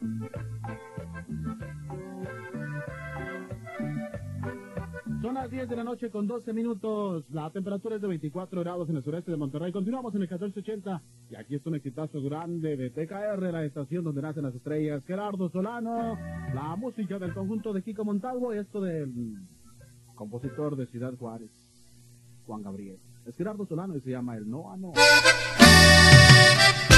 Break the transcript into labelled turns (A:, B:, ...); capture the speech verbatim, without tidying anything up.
A: Son las diez de la noche con doce minutos. La temperatura es de veinticuatro grados en el sureste de Monterrey. Continuamos en el catorce ochenta. Y aquí está un exitazo grande de T K R, la estación donde nacen las estrellas. Gerardo Solano, la música del conjunto de Kiko Montalvo y esto del compositor de Ciudad Juárez, Juan Gabriel. Es Gerardo Solano y se llama El No a No.